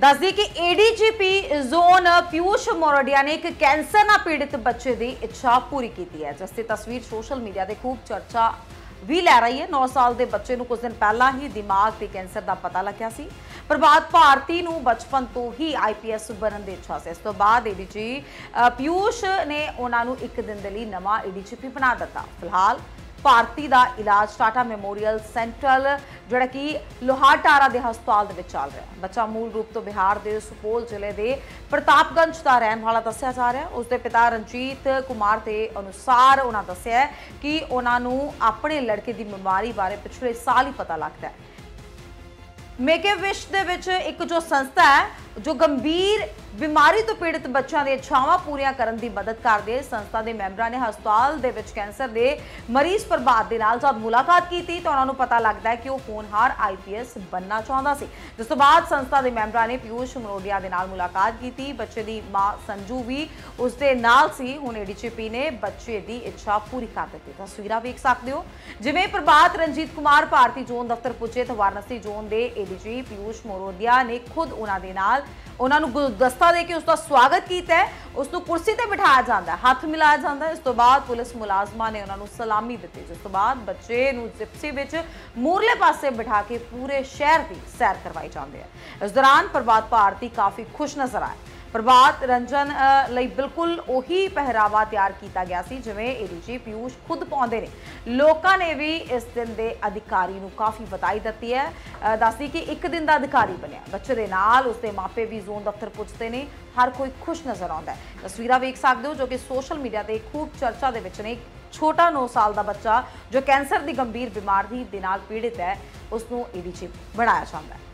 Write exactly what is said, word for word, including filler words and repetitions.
दस दी कि ADGP zone Piyush Mordia ने एक कैंसर नाल पीड़ित बच्चे की इच्छा पूरी की है, जिसकी तस्वीर सोशल मीडिया से खूब चर्चा भी लै रही है। नौ साल के बच्चे कुछ दिन पहला ही दिमाग के कैंसर का पता लग्या सी। प्रभात भारती नूं बचपन तो ही आई पी एस बनने की इच्छा से। इस तो बाद एडीजी पीयूष ने उन्होंने एक दिन के लिए नवा एडीजीपी बना दिता। फिलहाल भारती का इलाज टाटा मैमोरियल सेंट्रल जोड़ा कि लोहारटारा के हस्पताल चल रहा है। बच्चा मूल रूप तो बिहार के सुपौल जिले के प्रतापगंज का रहने वाला दसिया जा रहा है। उसके पिता रणजीत कुमार के अनुसार उन्होंने दसिया कि उन्होंने अपने लड़के की बीमारी बारे पिछले साल ही पता लगता है। मेक ए विश दे विच एक जो संस्था है जो गंभीर बीमारी तो पीड़ित बच्चों की इच्छावां पूरियां करने की मदद करती है। संस्था के मैंबरों ने हस्पताल दे विच कैंसर के मरीज प्रभात के नाल जब मुलाकात की तो उन्होंने पता लगता है कि वह होनहार आई पी एस बनना चाहता सी। जिस तो बाद संस्था के मैंबरों ने पीयूष मोरडिया के नाल मुलाकात की। बच्चे की मां संजू भी उसके नाल सी। हुण एडीजीपी ने बच्चे की इच्छा पूरी कर दी। तस्वीरां वेख सकते हो जिवें प्रभात रणजीत कुमार भारती जोन दफ्तर पुजे तो वाराणसी जोन के एडीजी पीयूष मोरडिया ने खुद उन्होंने नाल उन्होंने गुलदस्ता दे के उसका स्वागत किया है। उसको कुर्सी पर बिठाया जाता है, हाथ मिलाया जाता है। इस तो बाद पुलिस मुलाजमान ने उन्होंने सलामी दी। जिस तो बाद बच्चे जिप्सी विच मूरले पासे बिठा के पूरे शहर की सैर करवाई जाती है। इस दौरान प्रभात भारती काफ़ी खुश नजर आए। प्रभात रंजन लई बिल्कुल उही पहरावा तैयार किया गया सी जिवें एडीजी पीयूष खुद पाउंदे ने। लोगों ने भी इस दिन के अधिकारी नूं काफ़ी बधाई दी है। दसदी कि एक दिन का अधिकारी बनया। बच्चे के नाल उसके मापे भी जोन दफ्तर पुजते हैं। हर कोई खुश नजर आता है। तस्वीरां वेख सकते हो जो कि सोशल मीडिया पर खूब चर्चा के विच ने। छोटा नौ साल का बच्चा जो कैंसर की गंभीर बीमारी के नाल पीड़ित है उसनूं एडीजी बनाया जाता है।